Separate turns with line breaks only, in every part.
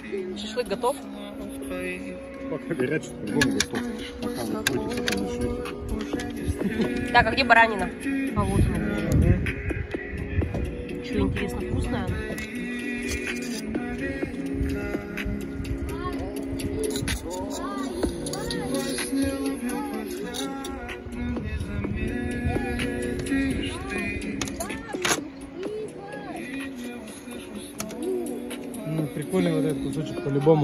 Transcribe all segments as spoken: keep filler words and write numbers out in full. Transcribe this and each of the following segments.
Шашлык готов?
Пока горячий, по-другому готов. Пока вы ходите, там еще.
Так, а где баранина? А вот она. Что, интересно, вкусная она?
Ну, прикольный вот этот кусочек по-любому.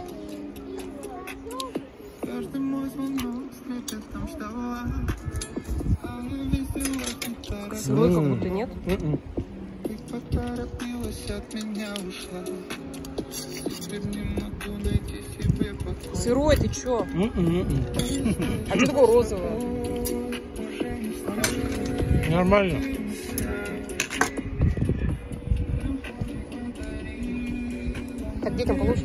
Сырой как будто нет.
Mm-mm.
Сырой, ты чё?
Mm-mm.
А что такое розовое?
Нормально.
Так детям положь.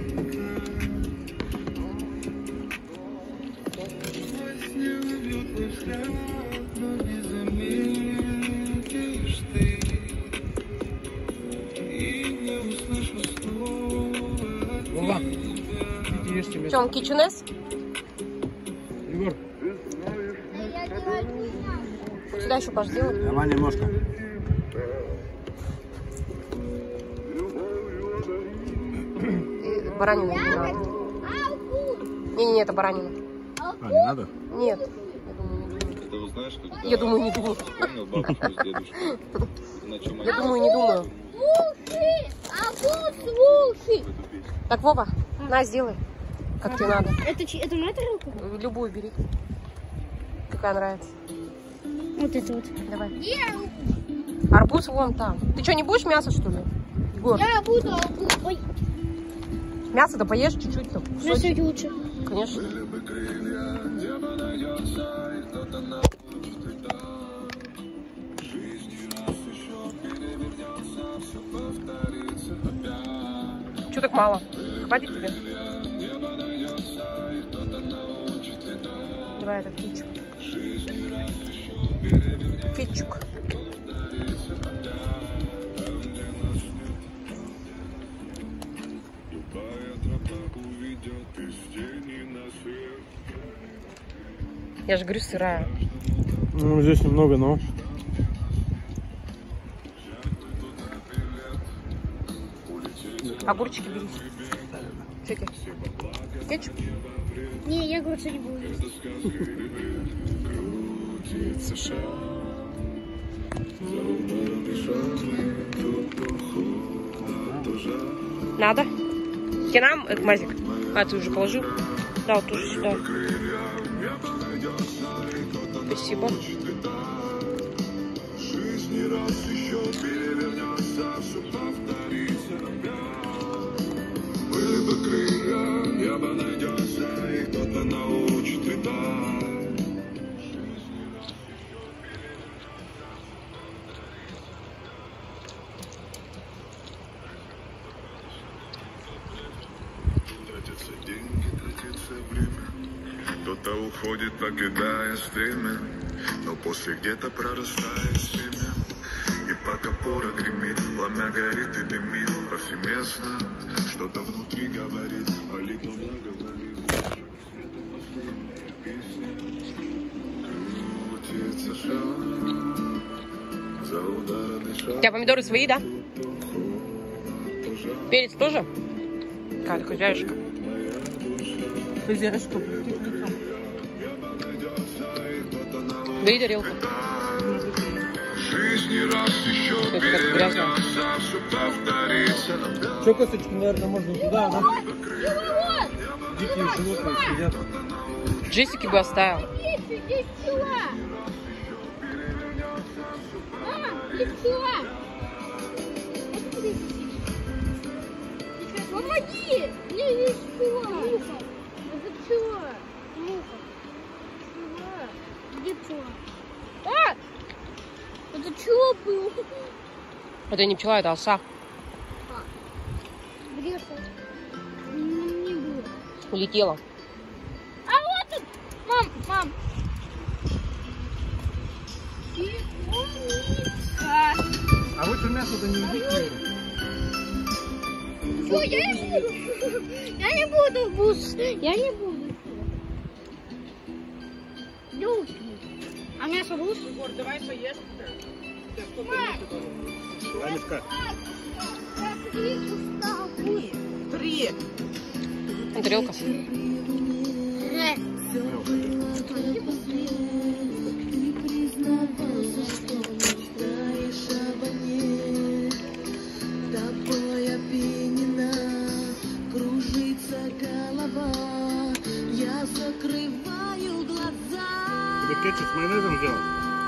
Вова, иди ешь тебе.
Что, он кичунес?
Егор.
Сюда еще Паш сделай.
Давай немножко.
Баранину не надо. Не-не-не, это баранина.
А, не надо?
Нет. Я думаю, не думаю. Я думаю, не думаю. Так, Вова, на, сделай. Как тебе надо.
Это, это моя тарелка?
Любую бери. Какая нравится.
Вот это вот.
Давай. Арбуз вон там. Ты что, не будешь мясо, что ли? Егор?
Я буду арбуз. Ой.
Мясо-то поешь чуть-чуть. там.
Мясо лучше.
Конечно. Чего так мало? Хватит тебе? Давай этот фитчук. Фитчук. Я же говорю, сырая.
Ну, здесь немного, но...
Огурчики бери. Что тебе? Кетчуп?
Не, я огурцы не буду.
Надо? Тебе нам этот мазик? А, ты уже положил? Да, вот тоже сюда. Спасибо.
Кто-то уходит, покидая стены, но после где-то прорастает семя. И пока пора гремит, пламя горит и дымит повсеместно. Что-то внутри говорит, молитва благоволит. Крутится шаг, за ударами шаг.
У тебя помидоры свои, да? Перец тоже? Как хозяюшка? Хозяюшка. Бери тарелку. Это как грязно.
Что, косточки, наверное, можно туда, да? Дикие животные сидят.
Джессики бы оставил.
Здесь пчела. Мама, здесь пчела. Помоги! Мне есть пчела. Муха. Это пчела. Муха. Пчела. Где пчела? А! Это пчела был.
Это не пчела, это оса.
Где оса? Не было.
Улетела.
А вот он! Мам, мам.
А вы что, мясо-то не едите?
Ой, я не буду. Я не буду бус. Я не буду. Люблю. А мясо бус?
Егор, давай поешь. Анечка. Три.
Тарелка.
Тебе кетчуп с майонезом сделать?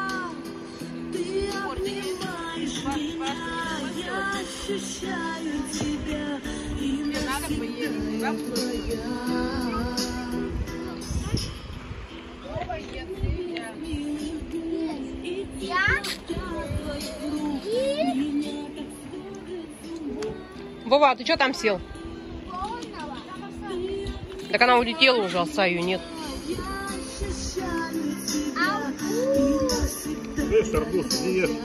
Вова, а ты что там сел? Так она улетела уже, овца ее нет.
Ешь, арбуз, иди ешь.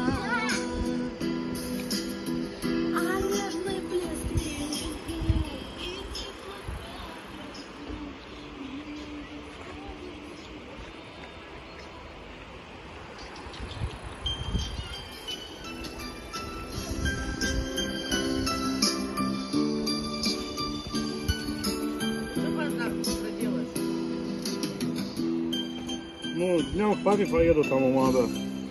Ну, днем к папе поеду, там ему надо.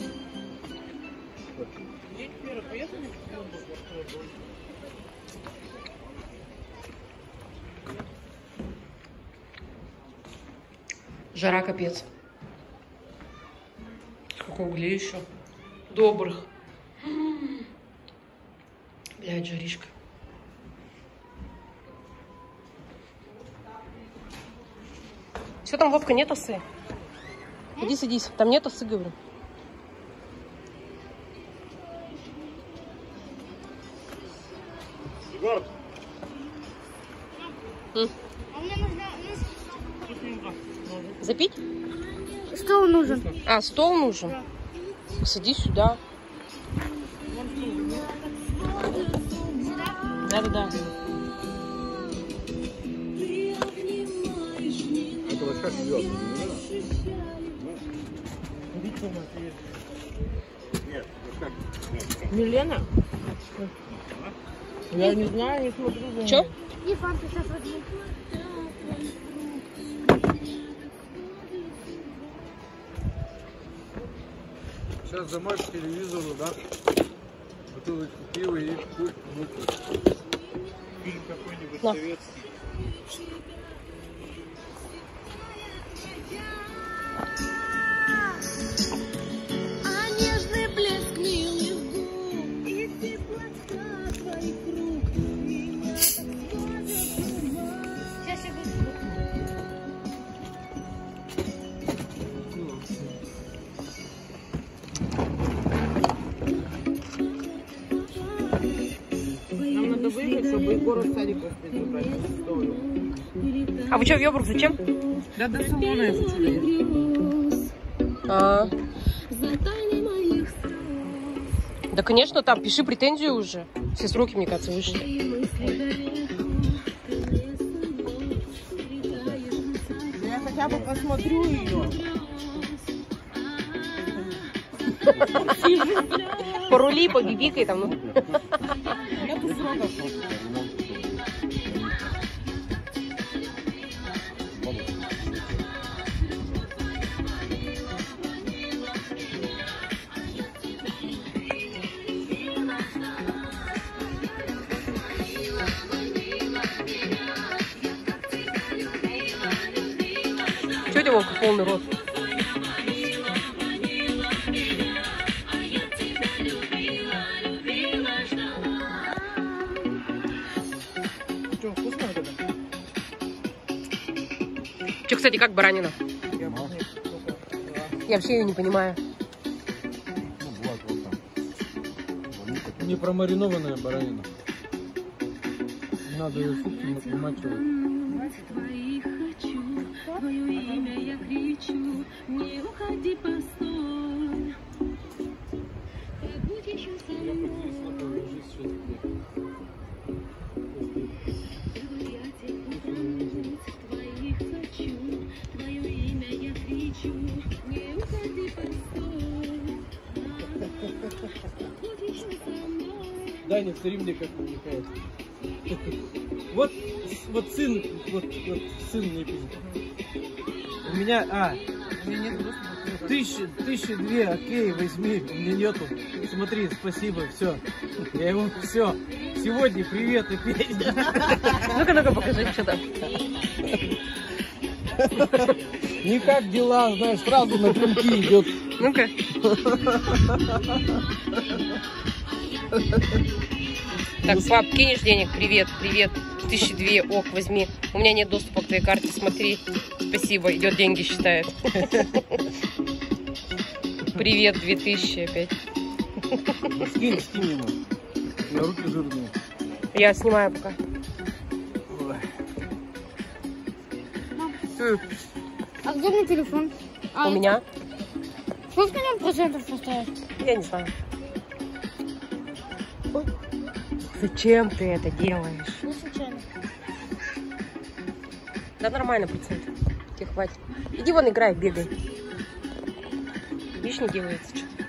Жара капец. Сколько углей еще. Добрых. Блядь, жаришка. Все там, Вовка, нет осы? Иди садись. Там нет осы, говорю.
Егор!
М?
А мне нужно...
Запить?
Что нужен?
А, стол нужен. Сади сюда. Да-да-да.
Это вот как идет? Нет, вот как?
Милена? Я не знаю, не смотрю за ней.
Че?
И фанту сейчас возьму.
Сейчас домой к телевизору, да? Бутылочку пива и пульт внутрь. Фильм какой-нибудь
Да.
советский.
А нежный блеск милых губ и теплота твоих рук меня сводят с ума.
Сейчас я буду.
Нам надо выехать, чтобы Егора в садик успеть забрать.
А вы что, в Ёбрук зачем?
Да, до салона я хочу доехать.
А,
За тайны моих слез
да, конечно, там пиши претензию уже. Все сроки, мне кажется, вышли.
и мысли до века ты не собой летаешь на
Я хотя бы посмотрю ее.
Порули, побибикай там. Ну.
Я тут срока шел.
Че у тебя, Вовка, полный рот?
Что, вкусно вот это?
Че, кстати, как баранина?
Я бы не только-
Я вообще ее не понимаю.
Не промаринованная баранина. Надо ее сутками вымачивать.
твоих хочу, твое имя я кричу, не уходи, постой. Побудь еще со мной.
Даня все время как увлекает. Вот, вот сын, вот, вот сын мне пишет. У меня, а,
У меня нет доступа.
тысяча, тысяча две, окей, возьми, у меня нету. Смотри, спасибо, все. Я ему, все. Сегодня привет опять.
Ну-ка, ну-ка, покажи, что там.
Никак дела, знаешь, сразу на крюки идет.
Ну-ка. Так, пап, кинешь денег? Привет, привет. Тысячи две, ок, возьми. У меня нет доступа к твоей карте, смотри. Спасибо, идет, деньги считает. Привет, две тысячи опять.
Скинь, скинь ему. У меня руки жирные.
Я снимаю пока.
Ой.
М,
А где мой телефон? А,
У меня?
Сколько на нем процентов поставишь?
Я не знаю. Ой. Зачем ты это делаешь?
Ну, случайно.
Да нормально процент. Тебе хватит. Иди вон играй, бегай. Видишь, не делается что-то.